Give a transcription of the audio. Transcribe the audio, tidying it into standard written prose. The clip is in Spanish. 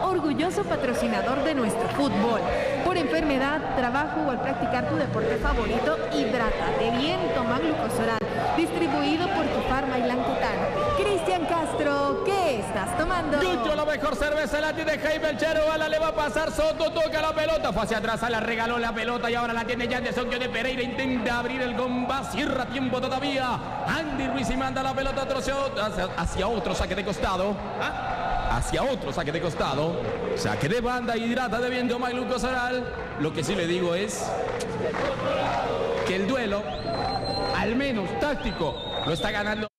orgulloso patrocinador de nuestro fútbol. Por enfermedad, trabajo o al practicar tu deporte favorito, hidrátate bien, toma Glucosoral, distribuido por tu Farma y Lancotan. Cristian Castro, ¿qué estás tomando? Yucho, la mejor cerveza la tiene Jaime el Chero, Bala le va a pasar, Soto toca la pelota, fue hacia atrás, la regaló la pelota y ahora la tiene Yanderson de Pereira, intenta abrir el gomba, cierra tiempo todavía, Andy Ruiz y manda la pelota hacia otro saque de costado, hacia otro saque de costado, saque de banda, hidrata de bien, toma Glucosoral. Lo que sí le digo es que el duelo, al menos táctico, lo está ganando.